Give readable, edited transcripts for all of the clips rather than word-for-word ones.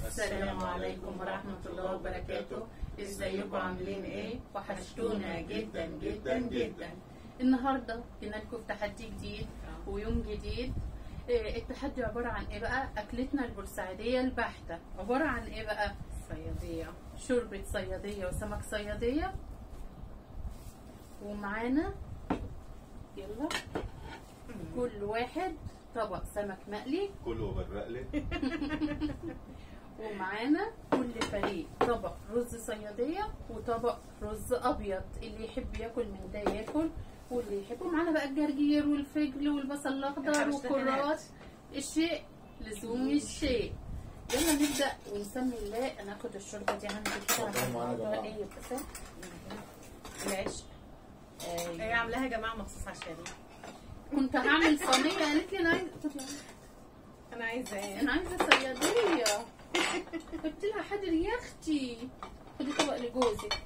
السلام عليكم ورحمة الله وبركاته. ازيكم عاملين ايه؟ وحشتونا جدا جدا جدا. النهارده جينا لكم في تحدي جديد ويوم جديد. التحدي عبارة عن ايه بقى؟ اكلتنا البورسعيدية البحتة عبارة عن ايه بقى؟ صيادية، شوربة صيادية وسمك صيادية. ومعانا يلا كل واحد طبق سمك مقلي كله بالرقلة. ومعانا كل فريق طبق رز صيادية وطبق رز أبيض. اللي يحب ياكل من ده ياكل، واللي يحب معانا بقى الجرجير والفجل والبصل الأخضر وكرات الشيء لزوم الشيء. يلا نبدأ ونسمي الله. أنا هاخد الشوربة دي عندي كده عشان ايه بس العشق. هي عاملاها يا جماعة مخصوص عشاني. كنت هعمل صينية قالت لي أنا عايزة ايه؟ أنا عايزة صيادية. قلت لها حاضر يا أختي، خدي طبق لجوزك.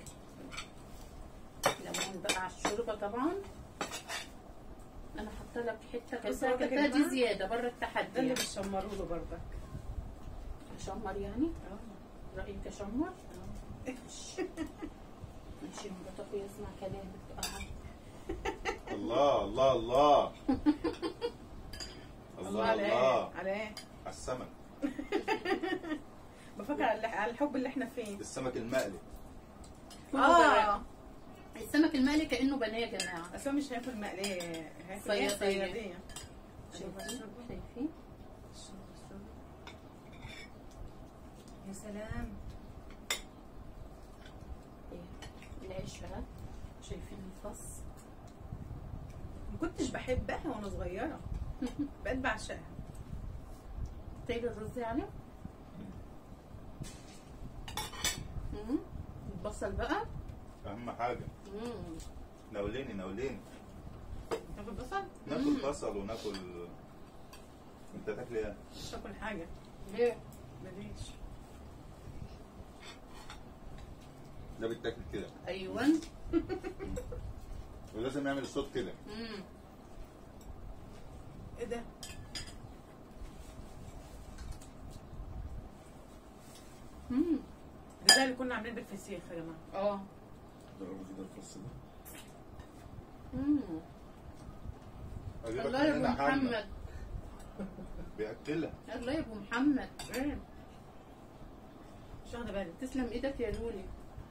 ليمون بقى على الشوربة طبعا. أنا حاطة لك حتة كده دي زيادة بره التحدي. ده اللي بتشمروا له برضك. أشمر يعني؟ رأيك أشمر؟ ماشي مرات أخويا اسمع كلامك. الله الله الله الله الله على ايه؟ على السمك. بفكر على الحب اللي احنا فيه. السمك المقلي. السمك المقلي كأنه بناه يا جماعة. بس هو مش هياكل مقلية، هياكل صيادية. شايفين؟ يا سلام. العيش بقى شايفين الفص. ما كنتش بحبها وانا صغيرة. بقيت بعشقها. طيب الرز يعني. البصل بقى أهم حاجة. ناوليني تاكل بصل؟ ناكل بصل وناكل. أنت تاكلي إيه؟ مش تاكل حاجة. ليه؟ ماليش. ده بيتاكل كده. أيوه. ولازم يعمل الصوت كده. ايه ده؟ ده زي اللي كنا عاملين بالفسيخ يا جماعة. جربوا كده الفص ده. الله يا ابو محمد. بياكلها. الله يا ابو محمد. مش واخدة بالي. تسلم ايدك يا لولي.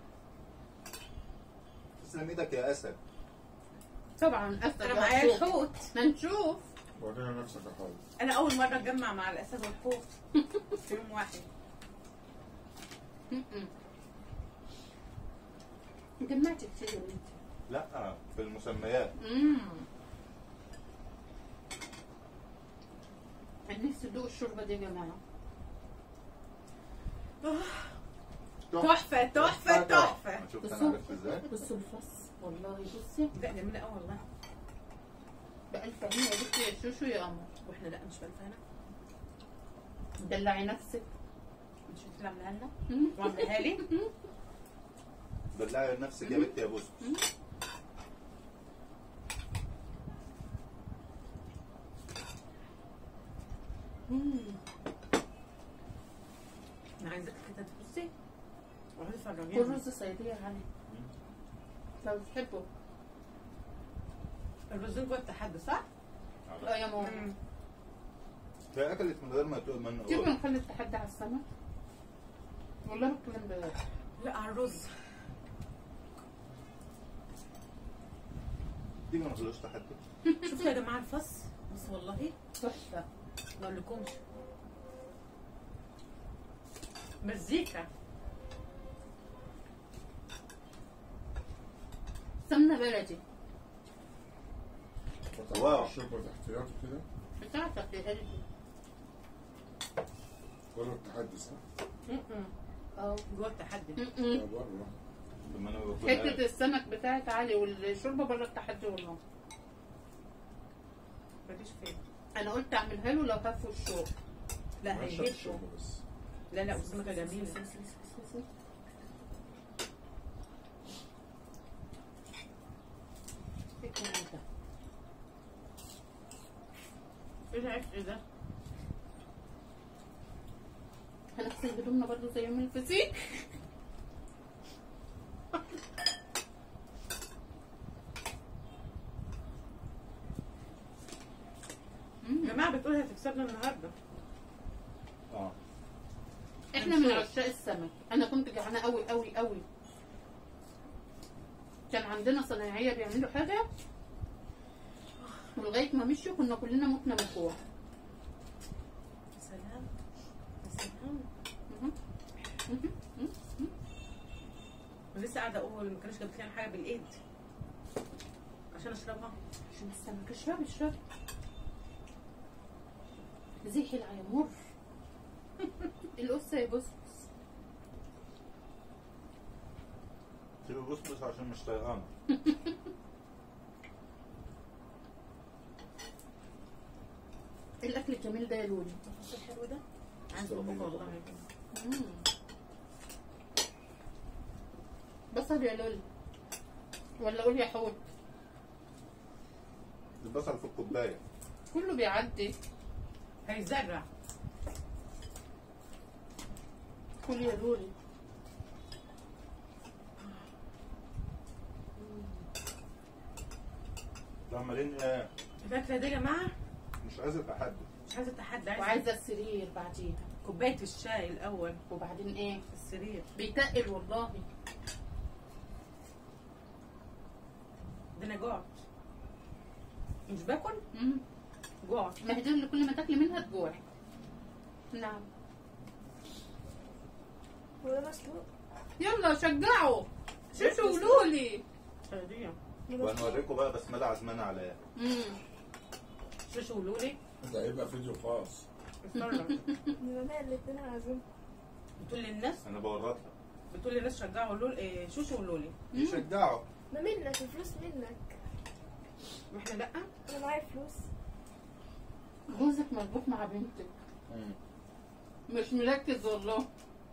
تسلم ايدك يا اسد. طبعا اسد. انا معايا الحوت. ما نشوف. ورينا نفسك يا حاج. انا اول مرة اتجمع مع الاسد والحوت في يوم واحد. جمعت كتير انت. لا في المسميات. انا نفسي ادوق الشوربه دي يا جماعه. تحفة تحفة تحفة. شوف انا عرفت ازاي. بصوا الفص والله. بصي لا جميلة قوي والله. بألف هنا يا بنتي يا شوشو يا قمر. واحنا لا مش بألف هنا. دلعي نفسك. مش انت اللي عاملاها لنا؟ وعاملاها لي؟ دلعي نفسك يا بنتي يا بوسو. انا عايزاك كده تبصي وعايزة تفرجيني. كل رز صيادية علي لو بتحبه. الرزين جوه التحدي صح؟ لا يا ماما. هي اكلت من غير ما تقول تيجي نخلي التحدي على السمك. والله بتكلم بجد. لا على الرز. تيجي ما نخلوش تحدي. شفتوا يا جماعة الفص؟ بس والله تحفة. ما اقولكمش. مزيكا. سمنة بلدي. واو. الشوربة احتياطي كده بتاعتك يا قلبي. بره التحدي صح؟ جوه التحدي. لا بره. لما انا باكل حتة السمك بتاعت علي والشوربة بره التحدي والله. ماليش فين. أنا قلت أعملها له لو هفوا الشوق. لا بشرب هيهبوا. الشوربة بس. لا والسمكة جميلة. ايه العشق ده؟ هنغسل نغسل هدومنا برضو زي يوم الفسيخ. يا جماعه بتقول هتكسبنا النهارده. اه احنا من عشاق السمك. انا كنت جعانه قوي قوي قوي. كان عندنا صنايعيه بيعملوا حاجه ولغايه ما مشوا كنا كلنا متنا من الجوع. سلام سلام. ولسه قاعده اقول ما كانش جابت لنا حاجه بالايد عشان اشربها. عشان السمك. اشربي اشربي. زيحي العيمور. القصه يبص. سيبي بص بص عشان مش طيقانه. الاكل الجميل ده يا لولي. الصوص الحلو ده عايزه اقول والله. بصل يا لولي ولا قول يا حوت؟ البصل في الكوبايه. كله بيعدي. هيزرع. كل يا لولي. عمالين الفاكهه دي يا جماعه مش عايزه تحدي. مش عايزه تحدي. وعايزه السرير بعديها. كوبايه الشاي الاول وبعدين ايه؟ السرير. بيتقل والله. ده انا جوعت. مش باكل جوعت. ما هي دي اللي كل ما تاكلي منها تجوعي. نعم. هو ده مسلوق؟ يلا شجعوا شوشو ولولي. صياديه. وهنوريكم بقى بسمله عزمانه على ايه. شوشو ولولي. ده هيبقى فيديو خاص. اتفرج. نبقى الاتنين عازم. بتقول للناس انا بورطها. بتقول للناس شجعوا لول شوشو ولولي. يشجعوا. ما منك الفلوس منك. واحنا لا. انا معايا فلوس. جوزك مربوط مع بنتك. مش مركز والله.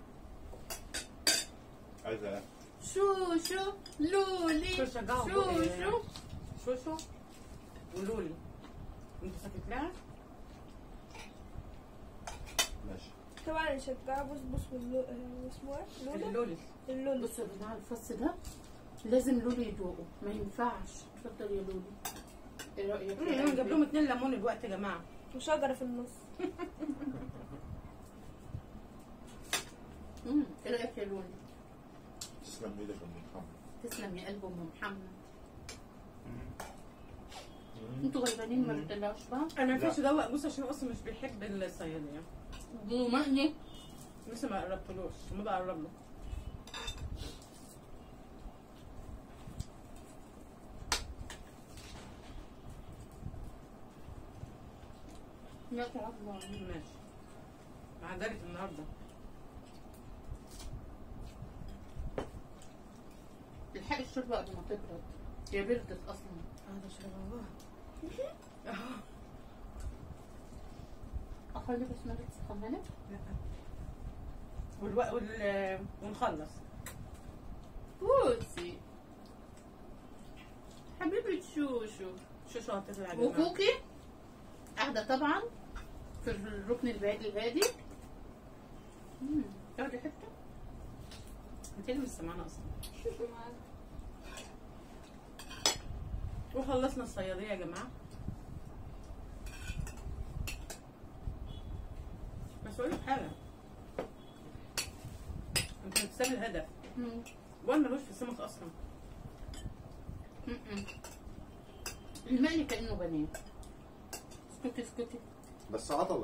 عايزه ايه؟ شوشو لولي. شجعوا شوشو. شوشو ولولي. انت ساكت لها؟ ماشي. طبعا نشجع بص اسمه ايه؟ لولا؟ اللولي. اللولي. بصوا يا جماعه الفص ده لازم لولي يدوقه. ما ينفعش. اتفضل يا لولي. ايه رايك؟ جاب لهم 2 ليمون الوقت يا جماعه. وشجره في النص. ايه رايك يا لولي؟ تسلم ايدك يا ام محمد. تسلم يا قلب ام محمد. انتوا غلبانين ما بتدلعوش بقى. انا ما ينفعش ادوق بص عشان اصلا مش بيحب الصياديه. ومقلي. لسه ما قربتلوش ما بقرب له. لا تعبوا. ماشي. مع ذلك النهارده الحق الشوربه قبل ما تبرد. هي بردت اصلا. هذا شربها. اخلي بسمله تسخنها لك. ونخلص. بوسي حبيبة شوشو. شو هتطلع يا جماعه. وكوكي قاعدة طبعا في الركن الهادي. تاخدي حتة؟ انت اللي لسه معانا اصلا. وخلصنا الصياديه يا جماعه. بس اقول لك حاجه. انت بتسامي الهدف. وانا ملوش في السمك اصلا. المقلي كأنه بنيه. اسكتي اسكتي. بس عضله.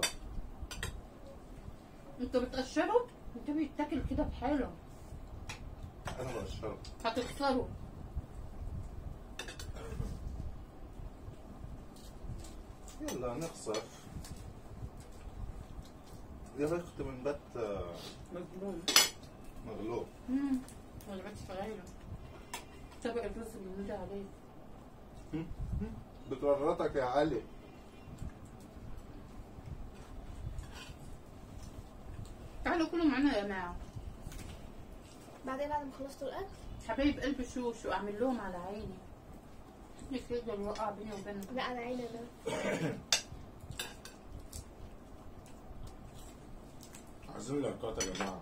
انتوا بتقشروا؟ انت بيتاكل كده بحاله. انا بقشرها. هتخسروا. يلا نخسر. يا بخت من بات مظلوم. مغلوب. ما لعبتش في غيره. طبق الرز اللي نودي عليه. بتورطك يا علي. تعالوا كلوا معانا يا جماعه. بعدين بعد ما خلصتوا الاكل حبايب قلب شوشو اعمل لهم على عيني. مش يقدر يوقع بيني وبينهم. لا على عيني انا. عايزين لايكات يا جماعه.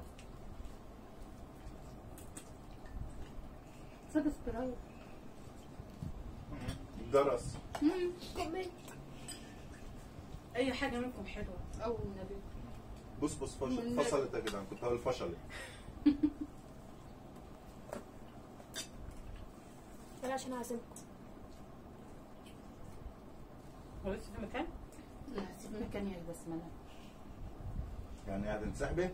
سبسكرايب. الجرس. كمل. اي حاجه منكم حلوه. او النبي. بص فصلت يا جدعان، كنت هقول فشلت. انا عشان اعزمكم. هو لسه في مكان؟ لا سيب مكان يا البسمله. يعني هتنسحبي؟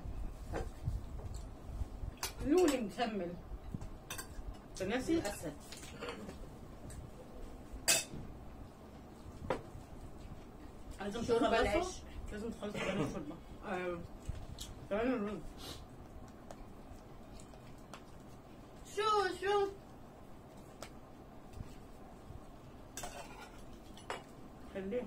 لولي مكمل. ناسي؟ الاسد. لازم شوربه تخلصوا. العيش. لازم تخلصوا كمان الشوربه. كمان الرز. شو خليها.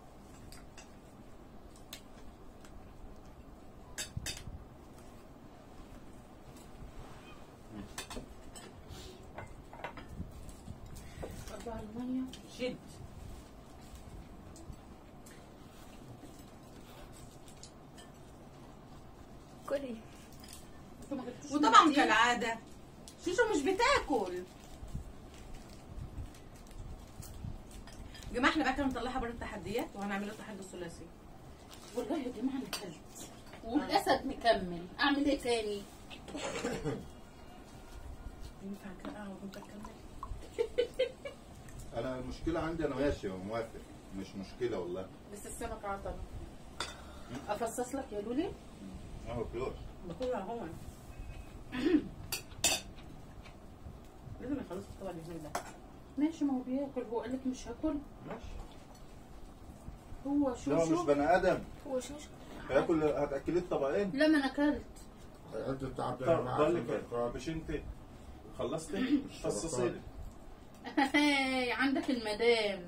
طبع الميه. شد. كلي. وطبعا كالعاده شوشو مش بتاكل. يا جماعه احنا بقى كده نطلعها بره التحديات وهنعمل التحدي الثلاثي. والله يا جماعه انا اكلت والاسد مكمل، اعمل ايه تاني؟ ينفع كده اقعد وانت تكمل؟ انا المشكله عندي انا ماشي وموافق، مش مشكله والله. بس السمك عطل. افصص لك يا لولي؟ ما باكلوش. باكلها هو. لازم يخلصوا الطبق اللي هناك ده. ماشي، ما هو بياكل. هو قال لك مش هاكل؟ ماشي. هو ده هو مش شو بني ادم هو شوش. هياكل، هتاكليه الطبقين. لا ما انا اكلت. انت التعب ده يا طب جماعه. بقول عشان لك إيه، اللايكات. مش انت خلصتي؟ فصصي لي. عندك المدام.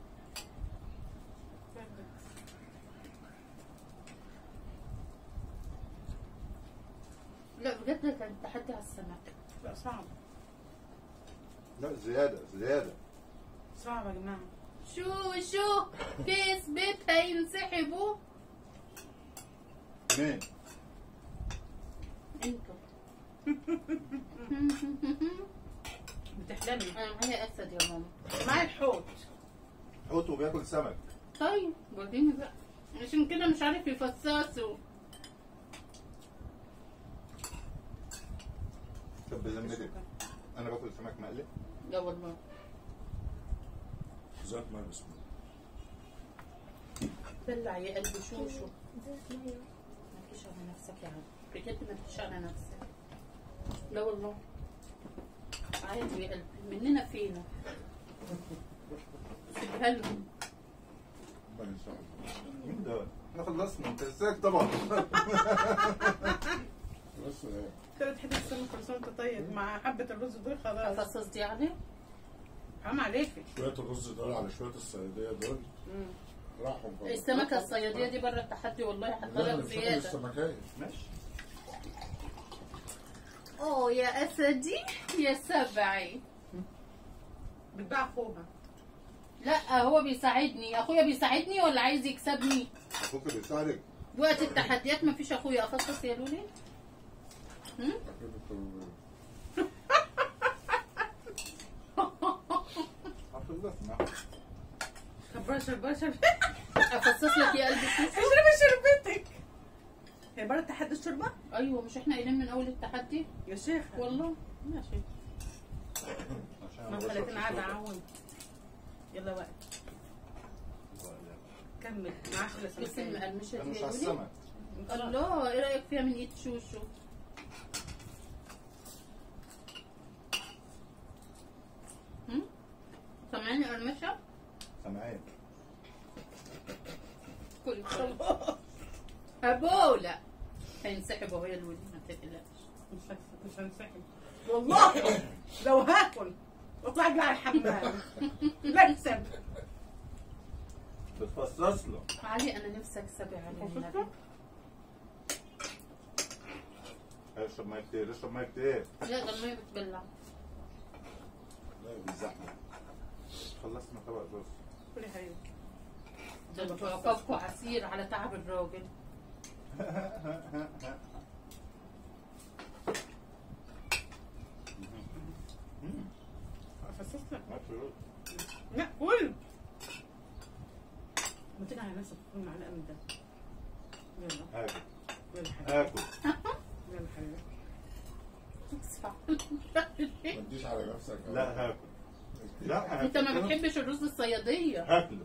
لا بجد كان تحدي على السمك. لا صعب. لا زياده. صعب يا جماعه. شو كسبت هينسحبوا. مين؟ انتوا. بتحلمي. انا معايا اسد يا ماما. معايا الحوت. حوت وبياكل سمك. طيب وريني بقى، عشان كده مش عارف يفصصوا. طب بذمتك انا باكل سمك مقلي؟ لا والله. ذات ما بسم دلع يا قلبي شوشو. زيت ميه. ما تجيش على نفسك يا عم، بجد ما تجيش على نفسك. لا والله. عادي يا قلبي، مننا فينا. سيبها لهم. الله يسامحك. مين ده؟ احنا خلصنا، انت ازيك طبعا. بس ايه؟ كده تحب السمك كل سنه وانت طيب مع حبه الرز دول خلاص. افصص دي يعني؟ حرام عليكي. شويه الرز دول على شويه الصياديه دول راحوا بره. السمكه الصياديه دي بره التحدي والله، حاطه لا لك مش هاكل زياده. السمكيه. ماشي. اوه يا اسدي يا سبعي. بتباع اخوها. لا هو بيساعدني. اخويا بيساعدني ولا عايز يكسبني؟ اخوك بيساعدك. وقت التحديات مفيش اخويا. افصص يا لولي. خلصنا. طب بشر افصص لك يا قلبي شوشو. اشربي شربتك. هي بره تحدي الشوربه؟ ايوه مش احنا قايلين من اول التحدي؟ يا شيخه والله ماشي. عشان ما أنا خليتني بشرب قاعده شوربة. اعوم. يلا بقى كمل معاك بس لسه. المقرمشه انا دي مش يا على لولي. السمك. الله ايه رايك فيها من ايد شوشو؟ سامعاني قرمشه؟ سامعين. كل ابولا هينسحب اهو يا لولي، ما تقلقش. مش هنسحب والله. لو هاكل واطلع اجري على الحمام بكسب. بتفصص له. علي انا نفسي اكسب يا علي النبي. اشرب ميه كتير، اشرب ميه كتير. لا ده الميه بتبلع. لا بالزحمه. خلصنا طبق الرز. كل يا حبيبي. ده انتوا عقابكوا عسير على تعب الراجل. فسستك. ماشي رز. لا كل ما تيجي على نفسك كل معلقه من ده. يلا هاكل يلا حبيبي هاكل. يلا حبيبي. ما تجيش على نفسك. لا هاكل. لا انت ما بتحبش الرز الصياديه. هاكله.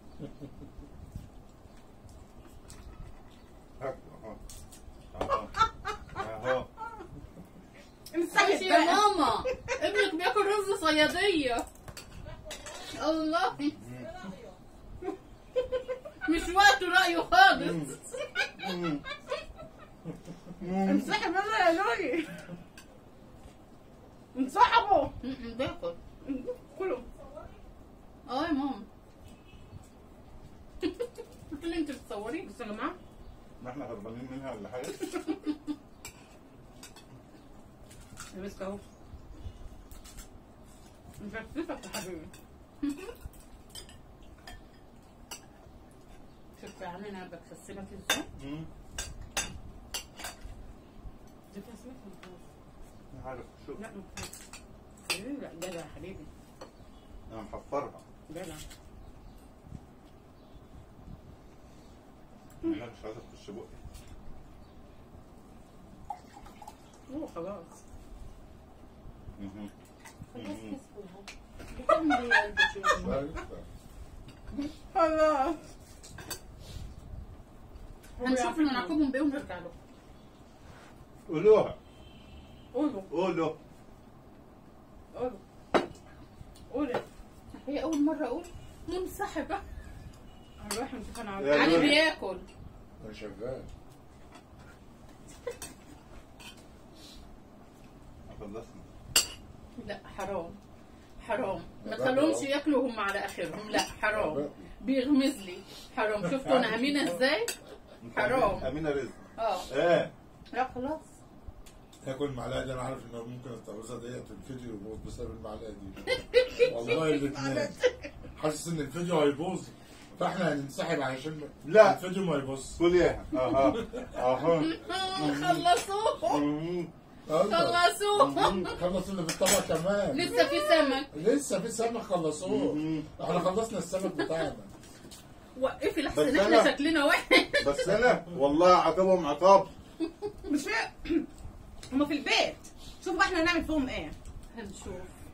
هاكله اهو. اهو. ماشي يا ماما، ابنك بياكل رز صياديه. الله، مش وقت رأيه خالص. انسحب يلا يا لولي. انسحبوا. باكل. كله. اه يا ماما. قلت لي انت بتصوري. بصوا يا جماعه ما احنا هربانين منها ولا حاجه؟ لبست اهو. مكتفك يا حبيبي. شوف يا عمي انا بكسبك ازاي. دي فيها سمك ولا خلاص؟ عارف شوف لا مكتفك. لا جدع يا حبيبي انا محفرها. جدع. لا مش عايزه تخش بقي. هو خلاص. بتعمل ايه يا قلبي كده؟ خلاص. هنشوف اللي نعاقبهم بيه ونرجع له. قولوها. قولوا قولوا. قولوا قولي. هي اول مره اقول منسحبه. هنروح نشوف انا يا علي لولي. بياكل. انا شغال. خلصنا. لا حرام حرام، ما ده تخليهمش بقى. ياكلوا هم على اخرهم. لا ده حرام، بقى. بيغمز لي. حرام. شفتوا انا امينه ازاي؟ حرام. امينه رزق. اه ايه لا خلاص. تاكل المعلقه دي، انا عارف ان ممكن الترابيزه ديت الفيديو يبوظ بسبب المعلقه دي. والله الاثنين حاسس ان الفيديو هيبوظ، فاحنا هننسحب علشان لا. الفيديو ما يبوظ. قول ايه. اها اها. خلصوه خلصوه. خلص اللي في الطبق كمان. لسه في سمك. لسه في سمك خلصوه. احنا خلصنا السمك بتاعنا. وقفي بس لحسن أنا- احنا شكلنا وحش. بس انا والله عاقبهم عقاب. مش هما في البيت. شوفوا بقى احنا هنعمل فيهم ايه. هنشوف.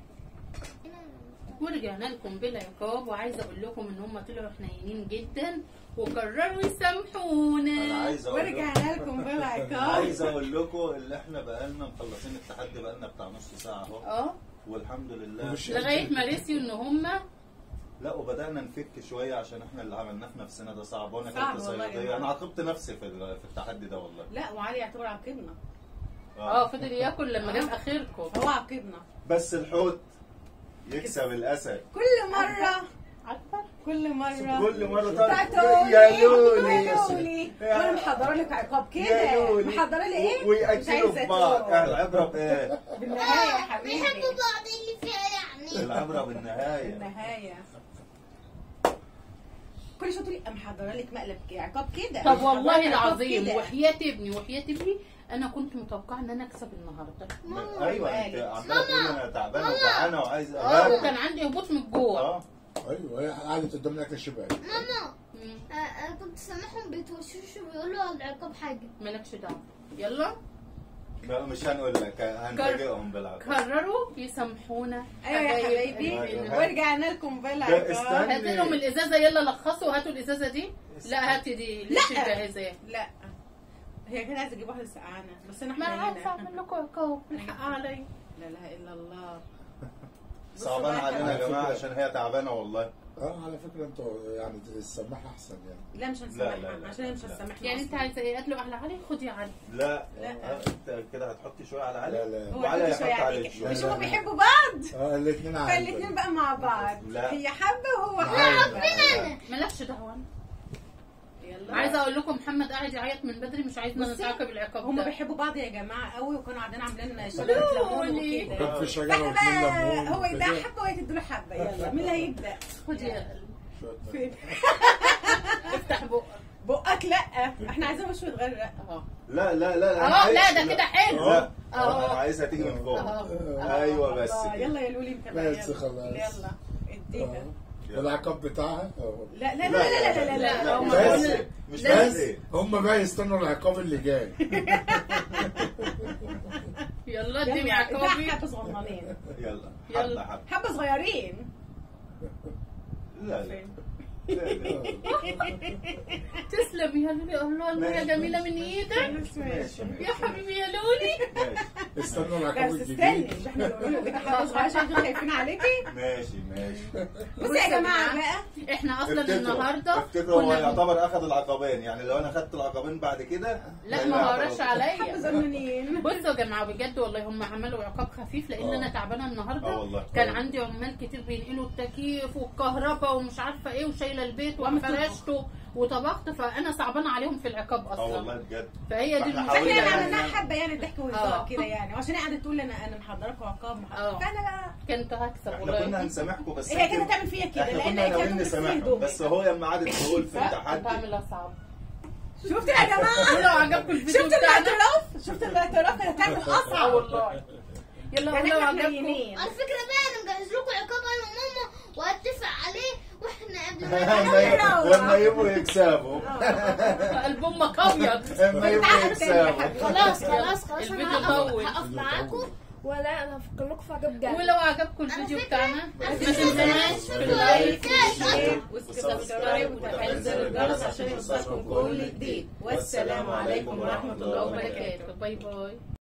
ورجعنا لكم بلا عقاب، وعايزه اقول لكم ان هم طلعوا حنينين جدا وقرروا يسامحونا. انا عايز اقول لكم ورجعنا لكم بلا عقاب. عايز اقول لكم اللي احنا بقالنا مخلصين التحدي بقالنا بتاع نص ساعه اهو اه والحمد لله. ومش- لغايه ما رسيوا ان هم لا وبدانا نفك شويه عشان احنا اللي عملناه في نفسنا ده صعب وانا صعب كنت والله يا صياديه. جماعة. انا عاقبت نفسي في التحدي ده والله. لا وعلي يعتبر عاقبنا. فضل ياكل لما جاب اخركم. هو عاقبنا. بس الحوت يكسب الاسد. كل مرة عارفه كل مرة كل مره بتاعته يا لولي يا لولي. وانا محضره لك عقاب يا كده. لولي. محضره لي ايه؟ مش ويأكلوا عايزة في بعض. تقول. العبره بايه؟ بالنهاية يا حبيبي. بيحبوا بعض اللي فيها يعني. العبره بالنهايه. بالنهاية. كل شويه تقولي محضره لك مقلب عقاب كده. طب والله محضرة لك عقاب العظيم كده. وحياة ابني انا كنت متوقعه ان انا اكسب النهارده. ايوه انت عماله تقولي انا تعبانه وجعانه وعايزه وكان عندي هبوط من الجوع. ايوه هي قعدت قدام الاكل الشباب. ماما انا كنت سامعهم بيتوشوشوا بيقولوا على العقاب حاجه. مالكش دعوه. يلا لا مش هنقول لك هنفاجئهم بالعقاب. قرروا يسامحونا. ايوه يا حبايبي أيوة. ورجعنا لكم ده بالعقاب. استنى. هات لهم الازازه. يلا لخصوا. هاتوا الازازه دي. لا هاتي دي. ليش الجاهزه؟ لا هي كانت عايزه تجيب واحده سقعانه بس انا ما عارفه حنينه. اعمل لكم عقاب. الحق علي. لا اله الا الله. صعبان علينا يا جماعه عشان هي تعبانه والله. على فكره انتوا يعني السماحه احسن يعني. لا مش لا، هنسامحها لا. عشان هي مش هتسامحنا. يعني انت عايزه ايه؟ قتلوا على علي. خدي علي. لا لا. انت كده هتحطي شويه على علي. لا لا هو وعلي يحط شويه يحط عليك. عليك شويه. مش هما بيحبوا بعض؟ الاثنين فالاثنين بقى مع بعض. لا. هي حبه وهو عادي. حبه. مالكش دعوه. يلا عايزه اقول لكم محمد قاعد يعيط من بدري مش عايزنا بصي، نتعاقب العقاب هما ده. بيحبوا بعض يا جماعه قوي وكانوا قاعدين عاملين شجره ليمون لولي. وكده. وكان في شجره احنا واثنين بقى ليمون هو يديها وكده. حبه وهي تديله حبه. يلا مين اللي هيبدا؟ خدي يا قلبي. شوية فين؟ افتح بقك. بقك لا، احنا عايزين وش يتغرق. لا لا لا أنا لا عايز- ده كده حلو. لا انا عايزها تيجي من فوق. ايوه بس الله، كده. يلا يا لولي كمان. بس يلا. خلاص. يلا اديها. والعقاب بتاعها لا لا لا لا لا لا لا، هم بس بيقولوا- مش لا. بس ايه. هم بقى يستنوا العقاب اللي جاي. يلا اديني يلا عقابي. حبة صغننين، يلا يلا. حبه حبه. حبة صغيرين. لا لا لا. تسلم يا لولي، الله المية جميلة من ايدك ماشي يا حبيبي يا لولي. ماشي استنوا العقاب بس الجديد. استني، مش احنا بنقول لك حبة صغيرة عشان انتوا خايفين عليكي. ماشي ماشي. بصي يا جماعة بقى، احنا اصلا افتكروا النهارده افتكروا هو كنا يعتبر اخذ العقبين، يعني لو انا اخذت العقبين بعد كده لا ما هوراش حبة عليا. صغننين. بصوا يا جماعه بجد والله هم عملوا عقاب خفيف لان انا تعبانه النهارده. والله. كان عندي عمال كتير بينقلوا التكييف والكهرباء ومش عارفه ايه وشايله البيت وفرشته وطبخت، فانا صعبانه عليهم في العقاب والله اصلا. بجد. فهي دي فاحنا فاحنا حاولنا يعني يعني عملناها حبة يعني ضحك وهزار آه. كده يعني، وعشان هي قاعدة تقول انا محضركوا عقاب آه. فانا بقى كنت هكسب احنا كنا والله. هنسامحكم بس هي كده يمكن- تعمل فيا كده احنا لان كنا هي ناويين كانت نسامحهم بتغسل بس هو لما قعدت تقول في لا كنت التحدي. هعمل اصعب. شفتوا يا جماعة؟ لو عجبكم الفيديو شفت بتاعنا الاعتراف؟ شفت الاعتراف كانت هتعمل اصعب والله. يلا يعني لو احنا عجبكم حنينين. على فكرة بقى انا مجهز لكم عقاب انا وماما واتفق عليه واحنا قبل ما لما يبقوا يكسبوا. قلب امك ابيض. لما يبقوا يكسبوا. خلاص خلاص خلاص الفيديو انا طول. هقف معاكم. ولا انا هفكر لكم في عجب جامد. ولو عجبكم الفيديو فكرة- بتاعنا ما على تنسوناش في اللايك والشير والسبسكرايب وتفعيل زر الجرس عشان يوصلكم كل جديد. والسلام عليكم ورحمه الله وبركاته. باي باي.